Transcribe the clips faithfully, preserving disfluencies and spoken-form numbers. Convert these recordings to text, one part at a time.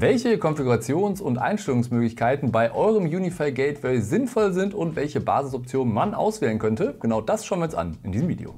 Welche Konfigurations- und Einstellungsmöglichkeiten bei eurem Unify Gateway sinnvoll sind und welche Basisoptionen man auswählen könnte, genau das schauen wir uns an in diesem Video.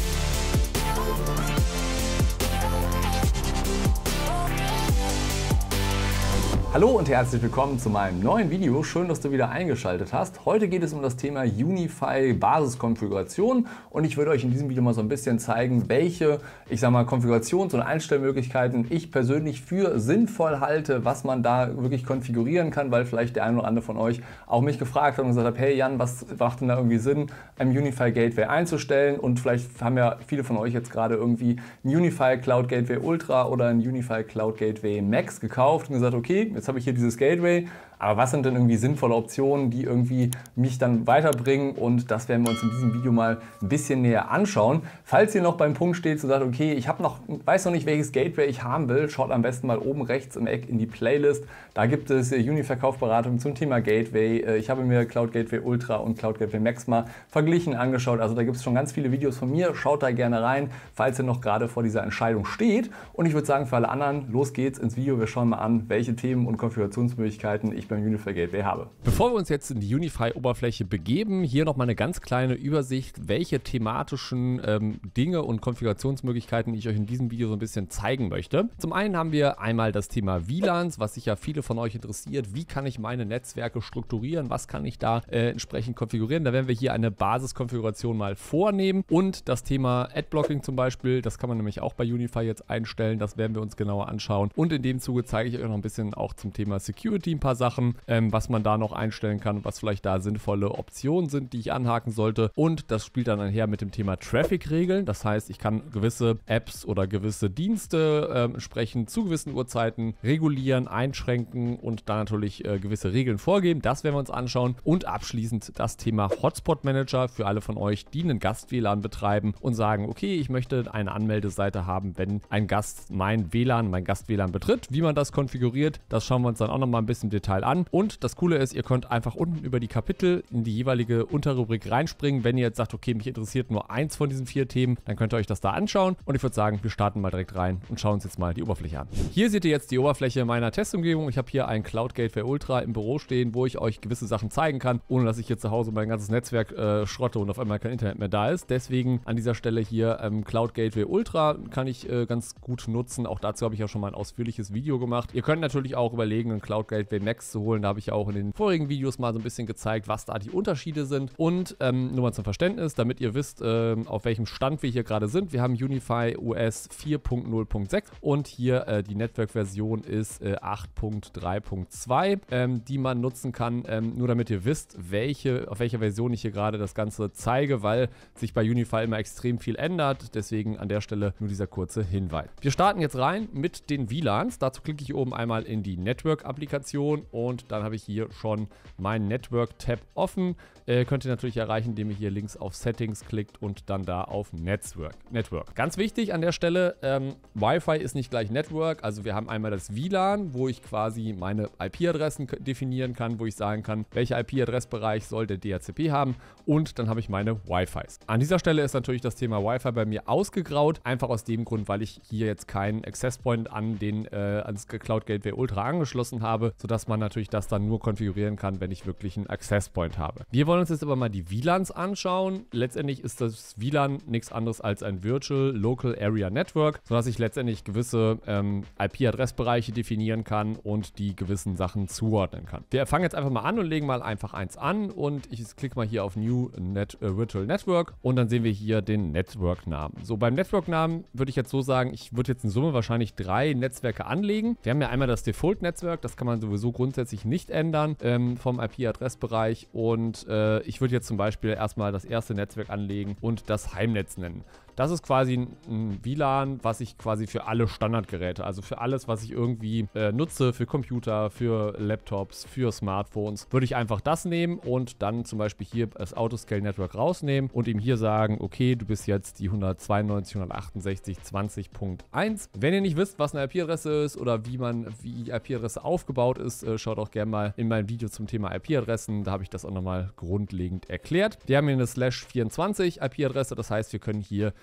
Hallo und herzlich willkommen zu meinem neuen Video. Schön, dass du wieder eingeschaltet hast. Heute geht es um das Thema Unify Basiskonfiguration und ich würde euch in diesem Video mal so ein bisschen zeigen, welche, ich sag mal, Konfigurations- und Einstellmöglichkeiten ich persönlich für sinnvoll halte, was man da wirklich konfigurieren kann, weil vielleicht der eine oder andere von euch auch mich gefragt hat und gesagt hat, hey Jan, was macht denn da irgendwie Sinn, ein Unify Gateway einzustellen? Und vielleicht haben ja viele von euch jetzt gerade irgendwie ein Unify Cloud Gateway Ultra oder ein Unify Cloud Gateway Max gekauft und gesagt, okay, jetzt habe ich hier dieses Gateway, aber was sind denn irgendwie sinnvolle Optionen, die irgendwie mich dann weiterbringen, und das werden wir uns in diesem Video mal ein bisschen näher anschauen. Falls ihr noch beim Punkt steht und sagt, okay, ich habe noch, weiß noch nicht, welches Gateway ich haben will, schaut am besten mal oben rechts im Eck in die Playlist. Da gibt es Unify-Kaufberatung zum Thema Gateway. Ich habe mir Cloud Gateway Ultra und Cloud Gateway Max mal verglichen, angeschaut. Also da gibt es schon ganz viele Videos von mir. Schaut da gerne rein, falls ihr noch gerade vor dieser Entscheidung steht. Und ich würde sagen, für alle anderen, los geht's ins Video. Wir schauen mal an, welche Themen und Konfigurationsmöglichkeiten ich beim Unify Gateway habe. Bevor wir uns jetzt in die Unify-Oberfläche begeben, hier nochmal eine ganz kleine Übersicht, welche thematischen ähm, Dinge und Konfigurationsmöglichkeiten ich euch in diesem Video so ein bisschen zeigen möchte. Zum einen haben wir einmal das Thema W LANs, was sicher viele von euch interessiert. Wie kann ich meine Netzwerke strukturieren? Was kann ich da äh, entsprechend konfigurieren? Da werden wir hier eine Basiskonfiguration mal vornehmen. Und das Thema Adblocking zum Beispiel, das kann man nämlich auch bei Unify jetzt einstellen. Das werden wir uns genauer anschauen. Und in dem Zuge zeige ich euch noch ein bisschen auch zum Thema Security ein paar Sachen, ähm, was man da noch einstellen kann, was vielleicht da sinnvolle Optionen sind, die ich anhaken sollte. Und das spielt dann einher mit dem Thema Traffic-Regeln. Das heißt, ich kann gewisse Apps oder gewisse Dienste äh, entsprechend zu gewissen Uhrzeiten regulieren, einschränken und dann natürlich äh, gewisse Regeln vorgeben. Das werden wir uns anschauen. Und abschließend das Thema Hotspot-Manager für alle von euch, die einen Gast-W LAN betreiben und sagen, okay, ich möchte eine Anmeldeseite haben, wenn ein Gast mein W LAN, mein Gast-W LAN betritt. Wie man das konfiguriert, das schauen wir uns dann auch nochmal ein bisschen im Detail an. Und das Coole ist, ihr könnt einfach unten über die Kapitel in die jeweilige Unterrubrik reinspringen. Wenn ihr jetzt sagt, okay, mich interessiert nur eins von diesen vier Themen, dann könnt ihr euch das da anschauen. Und ich würde sagen, wir starten mal direkt rein und schauen uns jetzt mal die Oberfläche an. Hier seht ihr jetzt die Oberfläche meiner Testumgebung. Ich habe hier ein Cloud Gateway Ultra im Büro stehen, wo ich euch gewisse Sachen zeigen kann, ohne dass ich hier zu Hause mein ganzes Netzwerk äh, schrotte und auf einmal kein Internet mehr da ist. Deswegen an dieser Stelle hier ähm, Cloud Gateway Ultra kann ich äh, ganz gut nutzen. Auch dazu habe ich ja schon mal ein ausführliches Video gemacht. Ihr könnt natürlich auch überlegen, einen Cloud Gateway Max zu holen. Da habe ich ja auch in den vorigen Videos mal so ein bisschen gezeigt, was da die Unterschiede sind. Und ähm, nur mal zum Verständnis, damit ihr wisst, ähm, auf welchem Stand wir hier gerade sind. Wir haben Unify O S vier Punkt null Punkt sechs und hier äh, die Network-Version ist äh, acht Punkt drei Punkt zwei, ähm, die man nutzen kann. Ähm, nur damit ihr wisst, welche, auf welcher Version ich hier gerade das Ganze zeige, weil sich bei Unify immer extrem viel ändert. Deswegen an der Stelle nur dieser kurze Hinweis. Wir starten jetzt rein mit den W LANs. Dazu klicke ich hier oben einmal in die Network-Applikation und dann habe ich hier schon meinen Network-Tab offen. Äh, könnt ihr natürlich erreichen, indem ihr hier links auf Settings klickt und dann da auf Network. Network. Ganz wichtig an der Stelle, ähm, Wi-Fi ist nicht gleich Network. Also wir haben einmal das W LAN, wo ich quasi meine I P-Adressen definieren kann, wo ich sagen kann, welcher I P-Adressbereich soll der D H C P haben, und dann habe ich meine Wi-Fis. An dieser Stelle ist natürlich das Thema Wi-Fi bei mir ausgegraut, einfach aus dem Grund, weil ich hier jetzt keinen Access Point an den äh, ans Cloud Gateway Ultra angeschlossen habe, sodass man natürlich das dann nur konfigurieren kann, wenn ich wirklich einen Access Point habe. Wir wollen uns jetzt aber mal die W LANs anschauen. Letztendlich ist das W LAN nichts anderes als ein Virtual Local Area Network, sodass ich letztendlich gewisse ähm, I P-Adressbereiche definieren kann und die gewissen Sachen zuordnen kann. Wir fangen jetzt einfach mal an und legen mal einfach eins an und ich klicke mal hier auf New Net, äh, Virtual Network und dann sehen wir hier den Network-Namen. So, beim Network-Namen würde ich jetzt so sagen, ich würde jetzt in Summe wahrscheinlich drei Netzwerke anlegen. Wir haben ja einmal das Default-Netzwerk, das kann man sowieso grundsätzlich nicht ändern ähm, vom I P-Adressbereich, und äh, ich würde jetzt zum Beispiel erstmal das erste Netzwerk anlegen und das Heimnetz nennen. Das ist quasi ein W LAN, was ich quasi für alle Standardgeräte, also für alles, was ich irgendwie äh, nutze, für Computer, für Laptops, für Smartphones, würde ich einfach das nehmen und dann zum Beispiel hier das Autoscale Network rausnehmen und ihm hier sagen, okay, du bist jetzt die hundertzweiundneunzig Punkt hundertachtundsechzig Punkt zwanzig Punkt eins. Wenn ihr nicht wisst, was eine I P-Adresse ist oder wie man, wie die I P-Adresse aufgebaut ist, äh, schaut auch gerne mal in mein Video zum Thema I P-Adressen, da habe ich das auch nochmal grundlegend erklärt. Wir haben hier eine Slash vierundzwanzig I P-Adresse, das heißt, wir können hier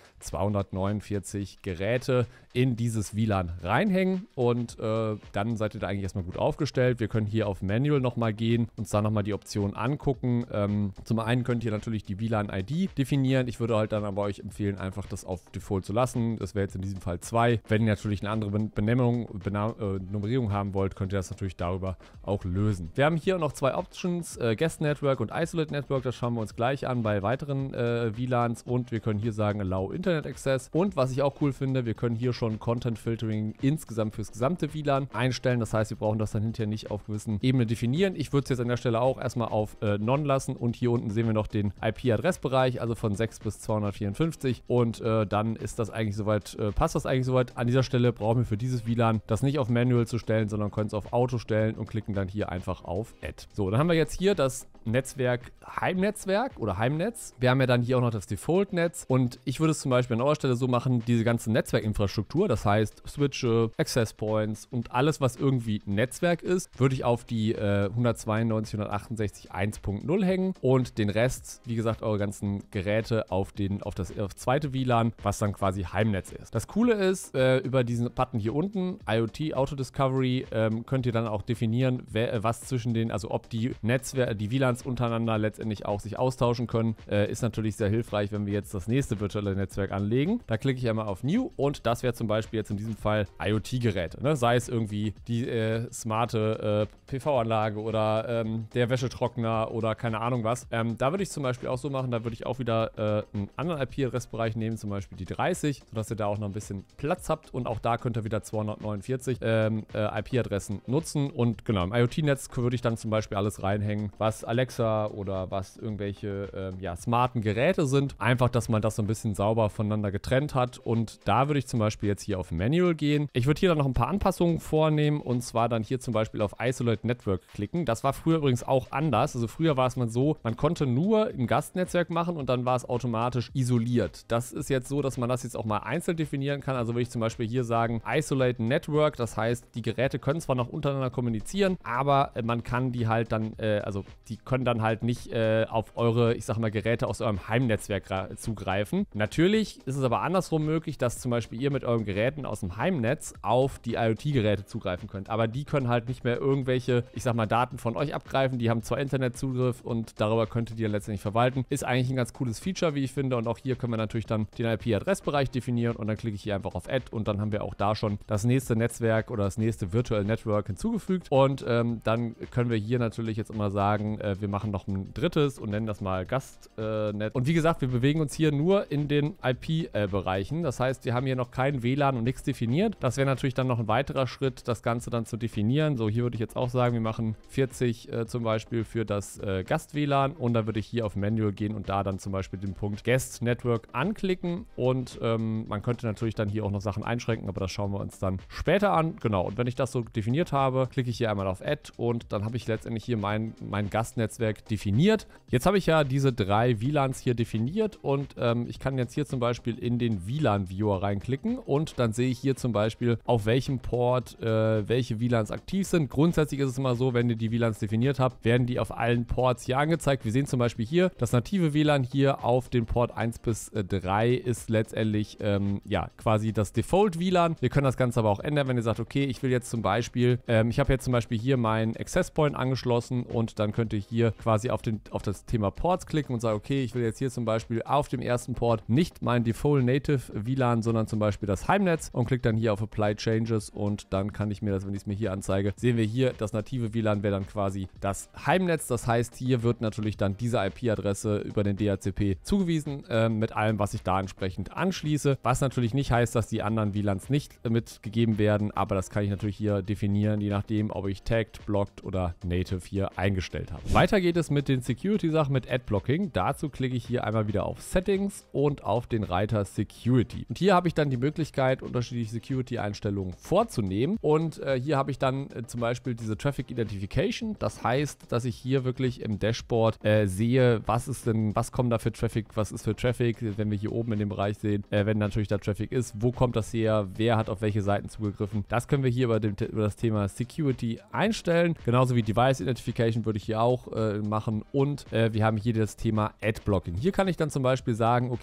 zweihundertneunundvierzig Geräte in dieses W L A N reinhängen und äh, dann seid ihr da eigentlich erstmal gut aufgestellt. Wir können hier auf Manual nochmal gehen, uns da nochmal die Optionen angucken. Ähm, zum einen könnt ihr natürlich die W L A N-I D definieren. Ich würde halt dann aber euch empfehlen, einfach das auf Default zu lassen. Das wäre jetzt in diesem Fall zwei. Wenn ihr natürlich eine andere Benennung, Bena äh, Nummerierung haben wollt, könnt ihr das natürlich darüber auch lösen. Wir haben hier noch zwei Options, äh, Guest Network und Isolate Network. Das schauen wir uns gleich an bei weiteren äh, W L A Ns und wir können hier sagen Allow Internet Access. Und was ich auch cool finde, wir können hier schon Content Filtering insgesamt fürs gesamte W L A N einstellen. Das heißt, wir brauchen das dann hinterher nicht auf gewissen Ebenen definieren. Ich würde es jetzt an der Stelle auch erstmal auf äh, None lassen und hier unten sehen wir noch den I P-Adressbereich, also von sechs bis zweihundertvierundfünfzig und äh, dann ist das eigentlich soweit, äh, passt das eigentlich soweit. An dieser Stelle brauchen wir für dieses W L A N das nicht auf Manual zu stellen, sondern können es auf Auto stellen und klicken dann hier einfach auf Add. So, dann haben wir jetzt hier das Netzwerk Heimnetzwerk oder Heimnetz. Wir haben ja dann hier auch noch das Default-Netz und ich würde es zum Beispiel an eurer Stelle so machen, diese ganze Netzwerkinfrastruktur, das heißt Switche, Access Points und alles, was irgendwie Netzwerk ist, würde ich auf die äh, hundertzweiundneunzig Punkt hundertachtundsechzig Punkt eins Punkt null hängen und den Rest, wie gesagt, eure ganzen Geräte auf, den, auf das auf zweite W L A N, was dann quasi Heimnetz ist. Das Coole ist, äh, über diesen Button hier unten, IoT Auto Discovery, ähm, könnt ihr dann auch definieren, wer, was zwischen den, also ob die Netzwerke, die W L A Ns untereinander letztendlich auch sich austauschen können, äh, ist natürlich sehr hilfreich, wenn wir jetzt das nächste virtuelle Netzwerk anlegen. Da klicke ich einmal auf New und das wäre zum Beispiel jetzt in diesem Fall IoT-Geräte, ne? Sei es irgendwie die äh, smarte äh, P V-Anlage oder ähm, der Wäschetrockner oder keine Ahnung was. Ähm, da würde ich zum Beispiel auch so machen, da würde ich auch wieder äh, einen anderen I P-Adressbereich nehmen, zum Beispiel die dreißig, sodass ihr da auch noch ein bisschen Platz habt und auch da könnt ihr wieder zweihundertneunundvierzig ähm, äh, I P-Adressen nutzen und genau, im IoT-Netz würde ich dann zum Beispiel alles reinhängen, was Alexa oder was irgendwelche ähm, ja, smarten Geräte sind. Einfach, dass man das so ein bisschen sauber voneinander getrennt hat und da würde ich zum Beispiel jetzt hier auf Manual gehen. Ich würde hier dann noch ein paar Anpassungen vornehmen und zwar dann hier zum Beispiel auf Isolate Network klicken. Das war früher übrigens auch anders. Also früher war es mal so, man konnte nur ein Gastnetzwerk machen und dann war es automatisch isoliert. Das ist jetzt so, dass man das jetzt auch mal einzeln definieren kann. Also würde ich zum Beispiel hier sagen Isolate Network. Das heißt, die Geräte können zwar noch untereinander kommunizieren, aber äh, man kann die halt dann, äh, also die können dann halt nicht äh, auf eure, ich sag mal, Geräte aus eurem Heimnetzwerk zugreifen. Natürlich ist es aber andersrum möglich, dass zum Beispiel ihr mit euren Geräten aus dem Heimnetz auf die IoT-Geräte zugreifen könnt. Aber die können halt nicht mehr irgendwelche, ich sag mal, Daten von euch abgreifen. Die haben zwar Internetzugriff und darüber könnt ihr die dann letztendlich verwalten. Ist eigentlich ein ganz cooles Feature, wie ich finde. Und auch hier können wir natürlich dann den I P-Adressbereich definieren und dann klicke ich hier einfach auf Add und dann haben wir auch da schon das nächste Netzwerk oder das nächste Virtual Network hinzugefügt. Und ähm, dann können wir hier natürlich jetzt immer sagen, äh, wir machen noch ein drittes und nennen das mal Gastnet. Äh, und wie gesagt, wir bewegen uns hier nur in den I P-Bereichen. Äh, das heißt, wir haben hier noch kein W L A N und nichts definiert. Das wäre natürlich dann noch ein weiterer Schritt, das Ganze dann zu definieren. So, hier würde ich jetzt auch sagen, wir machen vierzig äh, zum Beispiel für das äh, Gast-W L A N und dann würde ich hier auf Manual gehen und da dann zum Beispiel den Punkt Guest Network anklicken und ähm, man könnte natürlich dann hier auch noch Sachen einschränken, aber das schauen wir uns dann später an. Genau, und wenn ich das so definiert habe, klicke ich hier einmal auf Add und dann habe ich letztendlich hier mein, mein Gastnetzwerk definiert. Jetzt habe ich ja diese drei W L A Ns hier definiert und ähm, ich kann jetzt hier zum Beispiel in den W L A N-Viewer reinklicken und dann sehe ich hier zum Beispiel, auf welchem Port äh, welche W L A Ns aktiv sind. Grundsätzlich ist es immer so, wenn ihr die W L A Ns definiert habt, werden die auf allen Ports hier angezeigt. Wir sehen zum Beispiel hier, das native W L A N hier auf den Port eins bis drei ist letztendlich ähm, ja quasi das Default W L A N. Wir können das Ganze aber auch ändern, wenn ihr sagt, okay, ich will jetzt zum Beispiel, ähm, ich habe jetzt zum Beispiel hier meinen Access Point angeschlossen und dann könnt ihr hier quasi auf, den, auf das Thema Ports klicken und sagen, okay, ich will jetzt hier zum Beispiel auf dem ersten Port nicht mein Default Native W L A N, sondern zum Beispiel das Heimnetz und klicke dann hier auf Apply Changes und dann kann ich mir das, wenn ich es mir hier anzeige, sehen wir hier, das native W L A N wäre dann quasi das Heimnetz. Das heißt, hier wird natürlich dann diese I P-Adresse über den D H C P zugewiesen äh, mit allem, was ich da entsprechend anschließe. Was natürlich nicht heißt, dass die anderen W L A Ns nicht äh, mitgegeben werden, aber das kann ich natürlich hier definieren, je nachdem, ob ich tagged, blocked oder native hier eingestellt habe. Weiter geht es mit den Security-Sachen mit Adblocking. Dazu klicke ich hier einmal wieder auf Settings und auf den Reiter Security. Und hier habe ich dann die Möglichkeit, unterschiedliche Security-Einstellungen vorzunehmen. Und äh, hier habe ich dann äh, zum Beispiel diese Traffic Identification. Das heißt, dass ich hier wirklich im Dashboard äh, sehe, was ist denn, was kommt da für Traffic, was ist für Traffic, wenn wir hier oben in dem Bereich sehen, äh, wenn natürlich da Traffic ist, wo kommt das her, wer hat auf welche Seiten zugegriffen. Das können wir hier über, dem, über das Thema Security einstellen. Genauso wie Device Identification würde ich hier auch äh, machen und äh, wir haben hier das Thema Adblocking. Hier kann ich dann zum Beispiel sagen, okay, ich will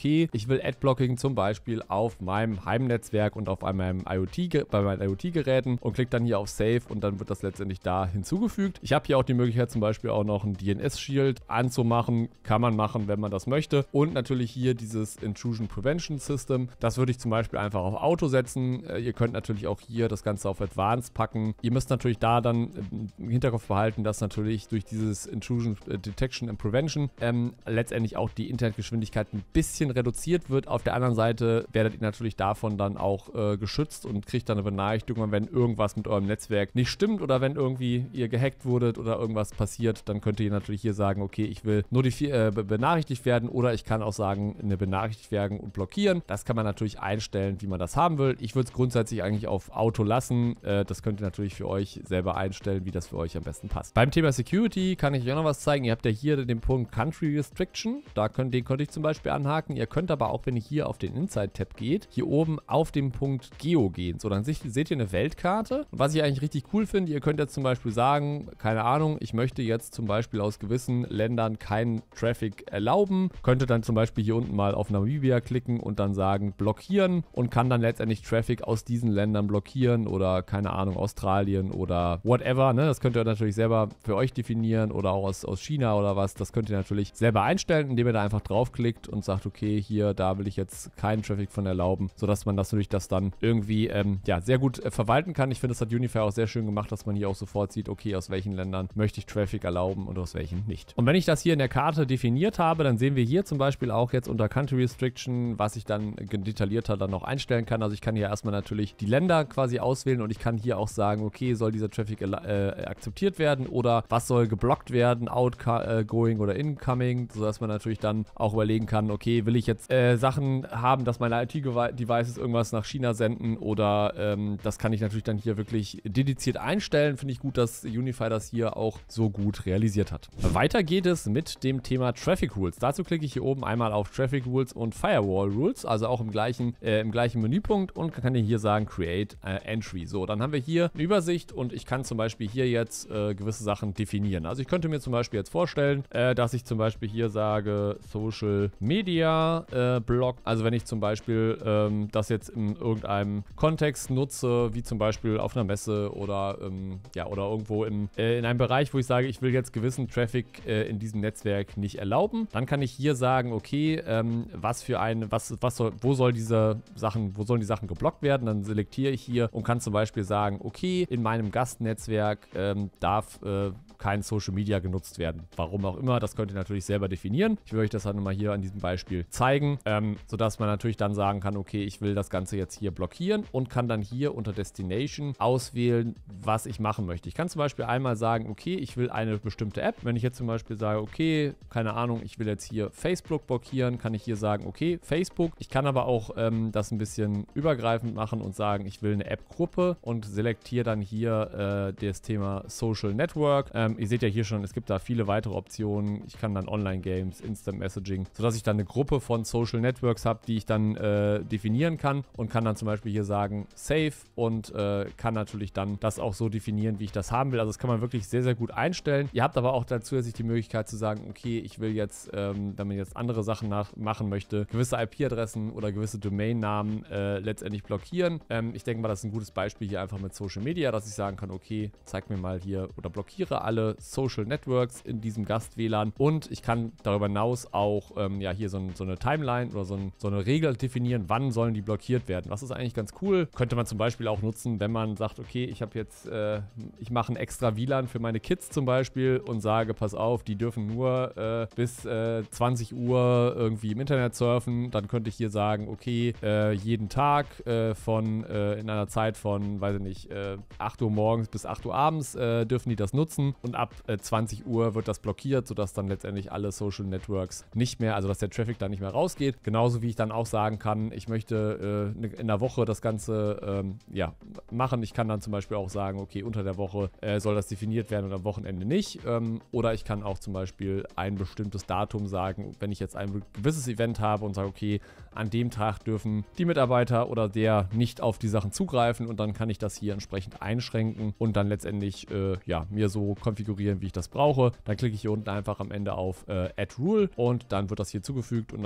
will Adblocking zum Beispiel auf meinem Heimnetzwerk und auf meinem IoT, bei meinen IoT-Geräten und klicke dann hier auf Save und dann wird das letztendlich da hinzugefügt. Ich habe hier auch die Möglichkeit zum Beispiel auch noch ein D N S-Shield anzumachen. Kann man machen, wenn man das möchte. Und natürlich hier dieses Intrusion Prevention System. Das würde ich zum Beispiel einfach auf Auto setzen. Äh, ihr könnt natürlich auch hier das Ganze auf Advanced packen. Ihr müsst natürlich da dann im Hinterkopf behalten, dass natürlich durch dieses Intrusion Detection and Prevention ähm, letztendlich auch die Internetgeschwindigkeit ein bisschen reduziert wird. Auf der anderen Seite werdet ihr natürlich davon dann auch äh, geschützt und kriegt dann eine Benachrichtigung, wenn irgendwas mit eurem Netzwerk nicht stimmt oder wenn irgendwie ihr gehackt wurdet oder irgendwas passiert, dann könnt ihr natürlich hier sagen, okay, ich will notifiziert äh, benachrichtigt werden oder ich kann auch sagen, eine benachrichtigt werden und blockieren. Das kann man natürlich einstellen, wie man das haben will. Ich würde es grundsätzlich eigentlich auf Auto lassen. Äh, das könnt ihr natürlich für euch selber einstellen, wie das für euch am besten passt. Beim Thema Security kann ich euch auch noch was zeigen. Ihr habt ja hier den Punkt Country Restriction. Da könnt, den könnte ich zum Beispiel anhaken. Ihr könnt aber auch, wenn ihr hier auf den Inside-Tab geht, hier oben auf den Punkt Geo gehen. So, dann seht, seht ihr eine Weltkarte. Und was ich eigentlich richtig cool finde, ihr könnt jetzt zum Beispiel sagen, keine Ahnung, ich möchte jetzt zum Beispiel aus gewissen Ländern keinen Traffic erlauben. Könnte dann zum Beispiel hier unten mal auf Namibia klicken und dann sagen, blockieren und kann dann letztendlich Traffic aus diesen Ländern blockieren oder keine Ahnung, Australien oder whatever. Ne? Das könnt ihr natürlich selber für euch definieren oder auch aus, aus China oder was. Das könnt ihr natürlich selber einstellen, indem ihr da einfach draufklickt und sagt, okay, hier, da will ich jetzt keinen Traffic von erlauben, sodass man das natürlich das dann irgendwie ähm, ja, sehr gut äh, verwalten kann. Ich finde, das hat Unify auch sehr schön gemacht, dass man hier auch sofort sieht, okay, aus welchen Ländern möchte ich Traffic erlauben und aus welchen nicht. Und wenn ich das hier in der Karte definiert habe, dann sehen wir hier zum Beispiel auch jetzt unter Country Restriction, was ich dann detaillierter dann noch einstellen kann. Also ich kann hier erstmal natürlich die Länder quasi auswählen und ich kann hier auch sagen, okay, soll dieser Traffic äh, akzeptiert werden oder was soll geblockt werden, outgoing oder incoming, sodass man natürlich dann auch überlegen kann, okay, will ich jetzt äh, Sachen haben, dass meine IoT-Devices irgendwas nach China senden oder ähm, das kann ich natürlich dann hier wirklich dediziert einstellen. Finde ich gut, dass Unify das hier auch so gut realisiert hat. Weiter geht es mit dem Thema Traffic Rules. Dazu klicke ich hier oben einmal auf Traffic Rules und Firewall Rules, also auch im gleichen, äh, im gleichen Menüpunkt und kann hier sagen Create äh, Entry. So, dann haben wir hier eine Übersicht und ich kann zum Beispiel hier jetzt äh, gewisse Sachen definieren. Also ich könnte mir zum Beispiel jetzt vorstellen, äh, dass ich zum Beispiel hier sage Social Media äh, Blog. Also wenn ich zum Beispiel ähm, das jetzt in irgendeinem Kontext nutze, wie zum Beispiel auf einer Messe oder ähm, ja oder irgendwo in, äh, in einem Bereich, wo ich sage, ich will jetzt gewissen Traffic äh, in diesem Netzwerk nicht erlauben, dann kann ich hier sagen, okay, ähm, was für eine, was, was soll, wo soll diese Sachen, wo sollen die Sachen geblockt werden? Dann selektiere ich hier und kann zum Beispiel sagen, okay, in meinem Gastnetzwerk ähm, darf äh, kein Social Media genutzt werden. Warum auch immer, das könnt ihr natürlich selber definieren. Ich will euch das dann mal hier an diesem Beispiel zeigen, ähm, sodass man natürlich dann sagen kann, okay, ich will das Ganze jetzt hier blockieren und kann dann hier unter Destination auswählen, was ich machen möchte. Ich kann zum Beispiel einmal sagen, okay, ich will eine bestimmte App. Wenn ich jetzt zum Beispiel sage, okay, keine Ahnung, ich will jetzt hier Facebook blockieren, kann ich hier sagen, okay, Facebook. Ich kann aber auch ähm, das ein bisschen übergreifend machen und sagen, ich will eine App-Gruppe und selektiere dann hier äh, das Thema Social Network. Ähm, ihr seht ja hier schon, es gibt da viele weitere Optionen. Ich kann dann Online-Games, Instant Messaging, sodass ich dann eine Gruppe von Social Networks habe, die ich dann äh, definieren kann und kann dann zum Beispiel hier sagen Save und äh, kann natürlich dann das auch so definieren, wie ich das haben will. Also das kann man wirklich sehr, sehr gut einstellen. Ihr habt aber auch dazu zusätzlich die Möglichkeit zu sagen, okay, ich will jetzt, ähm, wenn man jetzt andere Sachen nach machen möchte, gewisse I P-Adressen oder gewisse Domainnamen äh, letztendlich blockieren. Ähm, ich denke mal, das ist ein gutes Beispiel hier einfach mit Social Media, dass ich sagen kann, okay, zeig mir mal hier oder blockiere alle Social Networks in diesem Gast-W L A N und ich kann darüber hinaus auch ähm, ja hier so, ein, so eine Timeline oder so, ein, so eine Regel definieren, wann sollen die blockiert werden. Das ist eigentlich ganz cool. Könnte man zum Beispiel auch nutzen, wenn man sagt, okay, ich habe jetzt, äh, ich mache ein extra W L A N für meine Kids zum Beispiel und sage, pass auf, die dürfen nur äh, bis äh, zwanzig Uhr irgendwie im Internet surfen. Dann könnte ich hier sagen, okay, äh, jeden Tag äh, von äh, in einer Zeit von, weiß ich nicht, äh, acht Uhr morgens bis acht Uhr abends äh, dürfen die das nutzen und ab äh, zwanzig Uhr wird das blockiert, sodass dann letztendlich alle Social Networks nicht mehr, also dass der Traffic da nicht mehr rausgeht. Genauso wie ich dann auch sagen kann, ich möchte äh, in der Woche das Ganze ähm, ja, machen. Ich kann dann zum Beispiel auch sagen, okay, unter der Woche äh, soll das definiert werden und am Wochenende nicht. Ähm, oder ich kann auch zum Beispiel ein bestimmtes Datum sagen, wenn ich jetzt ein gewisses Event habe und sage, okay, an dem Tag dürfen die Mitarbeiter oder der nicht auf die Sachen zugreifen und dann kann ich das hier entsprechend einschränken und dann letztendlich äh, ja, mir so konfigurieren, wie ich das brauche. Dann klicke ich hier unten einfach am Ende auf äh, Add Rule und dann wird das hier zugefügt und dann kann ich hier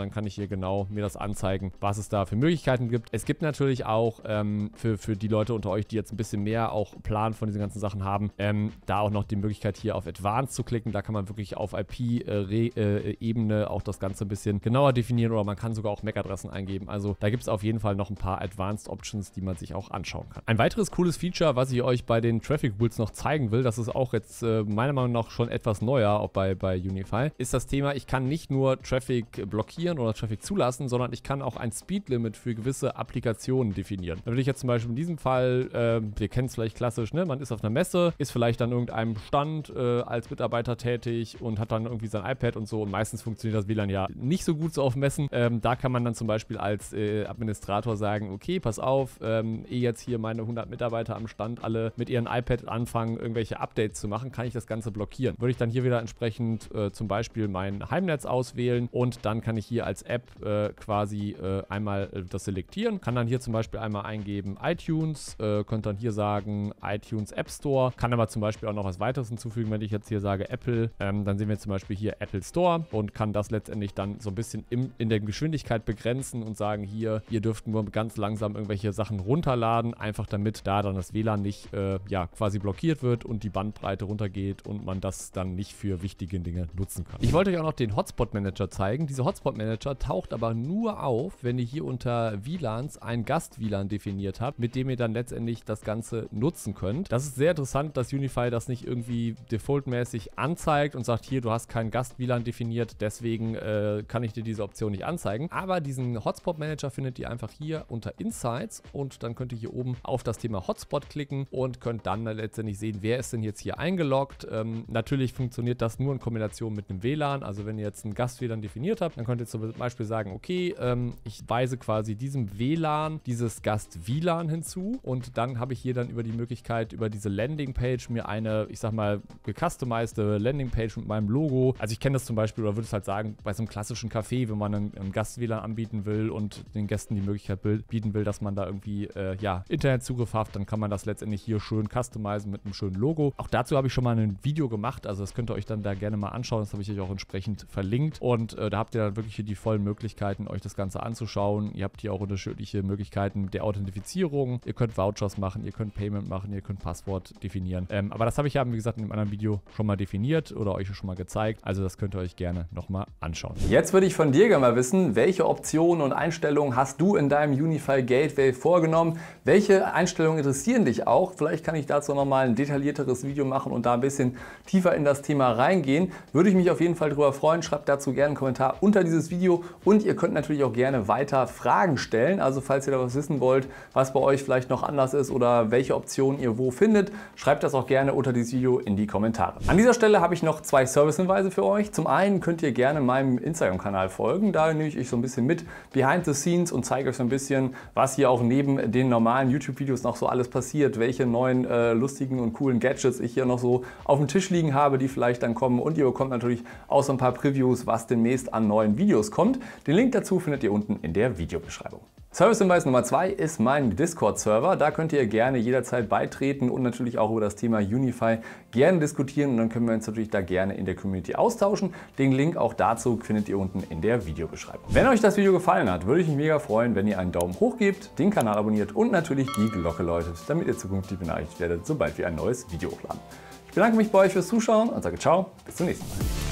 hier genau mir das anzeigen, was es da für Möglichkeiten gibt. Es gibt natürlich auch ähm, für, für die Leute unter euch, die jetzt ein bisschen mehr auch Plan von diesen ganzen Sachen haben, ähm, da auch noch die Möglichkeit hier auf Advanced zu klicken. Da kann man wirklich auf I P-Ebene äh, auch das Ganze ein bisschen genauer definieren oder man kann sogar auch M A C-Adressen eingeben. Also da gibt es auf jeden Fall noch ein paar Advanced Options, die man sich auch anschauen kann. Ein weiteres cooles Feature, was ich euch bei den Traffic Rules noch zeigen will, das ist auch jetzt äh, meiner Meinung nach schon etwas neuer, auch bei, bei Unify, ist das Thema, ich kann nicht nur Traffic blockieren oder Traffic zulassen, sondern ich kann auch ein Speed-Limit für gewisse Applikationen definieren. Da würde ich jetzt zum Beispiel in diesem Fall, äh, wir kennen es vielleicht klassisch, ne? Man ist auf einer Messe, ist vielleicht an irgendeinem Stand äh, als Mitarbeiter tätig und hat dann irgendwie sein iPad und so und meistens funktioniert das W L A N ja nicht so gut so auf Messen. Ähm, da kann man dann zum Beispiel als äh, Administrator sagen, okay, pass auf, ähm, eh jetzt hier meine hundert Mitarbeiter am Stand alle mit ihren iPad anfangen, irgendwelche Updates zu machen, kann ich das Ganze blockieren. Würde ich dann hier wieder entsprechend äh, zum Beispiel mein Heimnetz auswählen und dann kann ich hier als App äh, quasi äh, einmal äh, das selektieren, kann dann hier zum Beispiel einmal eingeben iTunes, äh, könnt dann hier sagen iTunes App Store, kann aber zum Beispiel auch noch was weiteres hinzufügen, wenn ich jetzt hier sage Apple, ähm, dann sehen wir zum Beispiel hier Apple Store und kann das letztendlich dann so ein bisschen im, in der Geschwindigkeit begrenzen und sagen hier, ihr dürft nur ganz langsam irgendwelche Sachen runterladen, einfach damit da dann das W L A N nicht äh, ja, quasi blockiert wird und die Bandbreite runtergeht und man das dann nicht für wichtige Dinge nutzen kann. Ich wollte euch auch noch den Hotspot Manager zeigen. Dieser Hotspot Manager taucht aber nur auf, wenn ihr hier unter W L A Ns ein Gast-W L A N definiert habt, mit dem ihr dann letztendlich das Ganze nutzen könnt. Das ist sehr interessant, dass Unify das nicht irgendwie defaultmäßig anzeigt und sagt, hier, du hast keinen Gast-W L A N definiert, deswegen äh, kann ich dir diese Option nicht anzeigen. Aber diesen Hotspot Manager findet ihr einfach hier unter Insights und dann könnt ihr hier oben auf das Thema Hotspot klicken und könnt dann letztendlich sehen, wer ist denn jetzt hier eingeloggt. Ähm, natürlich funktioniert das nur in Kombination mit einem W L A N. Also wenn ihr jetzt einen Gast-W L A N definiert habt, dann könnt ihr zum Beispiel sagen, okay, ähm, ich weise quasi diesem W L A N dieses Gast-W L A N hinzu und dann habe ich hier dann über die Möglichkeit, über diese Landingpage mir eine, ich sag mal, gecustomized Landingpage mit meinem Logo. Also ich kenne das zum Beispiel, oder würde es halt sagen, bei so einem klassischen Café, wenn man einen, einen Gast-W L A N anbieten will und den Gästen die Möglichkeit bieten will, dass man da irgendwie äh, ja, Internetzugriff hat, dann kann man das letztendlich hier schön customizen mit einem schönen Logo. Auch dazu habe ich schon mal ein Video gemacht, also das könnt ihr euch dann da gerne mal anschauen, das habe ich euch auch entsprechend verlinkt und äh, da habt ihr dann wirklich hier die vollen Möglichkeiten, euch das Ganze anzuschauen. Ihr habt hier auch unterschiedliche Möglichkeiten der Authentifizierung, ihr könnt Vouchers machen, ihr könnt Payment machen, ihr könnt Passwort definieren, ähm, aber das habe ich ja, wie gesagt, in einem anderen Video schon mal definiert oder euch schon mal gezeigt, also das könnt ihr euch gerne nochmal anschauen. Jetzt würde ich von dir gerne mal wissen, welche Optionen und Einstellungen hast du in deinem Unify Gateway vorgenommen? Welche Einstellungen interessieren dich auch? Vielleicht kann ich dazu nochmal ein detaillierteres Video machen und da ein bisschen tiefer in das Thema reingehen. Würde ich mich auf jeden Fall darüber freuen. Schreibt dazu gerne einen Kommentar unter dieses Video und ihr könnt natürlich auch gerne weiter Fragen stellen. Also falls ihr da was wissen wollt, was bei euch vielleicht noch anders ist oder welche Optionen ihr wo findet, schreibt das auch gerne unter dieses Video in die Kommentare. An dieser Stelle habe ich noch zwei Servicehinweise für euch. Zum einen könnt ihr gerne meinem Instagram-Kanal folgen. Da nehme ich euch so ein bisschen mit behind the scenes und zeige euch so ein bisschen, was hier auch neben den normalen YouTube-Videos noch so alles passiert, welche neuen äh, lustigen und coolen Gadgets ich hier noch so auf dem Tisch liegen habe, die vielleicht dann kommen. Und ihr bekommt natürlich auch so ein paar Previews, was demnächst an neuen Videos kommt. Den Link dazu findet ihr unten in der Videobeschreibung. Service-Hinweis Nummer zwei ist mein Discord-Server. Da könnt ihr gerne jederzeit beitreten und natürlich auch über das Thema Unify gerne diskutieren. Und dann können wir uns natürlich da gerne in der Community austauschen. Den Link auch dazu findet ihr unten in der Videobeschreibung. Wenn euch das Video gefallen hat, würde ich mich mega freuen, wenn ihr einen Daumen hoch gebt, den Kanal abonniert und natürlich die Glocke läutet, damit ihr zukünftig benachrichtigt werdet, sobald wir ein neues Video hochladen. Ich bedanke mich bei euch fürs Zuschauen und sage ciao, bis zum nächsten Mal.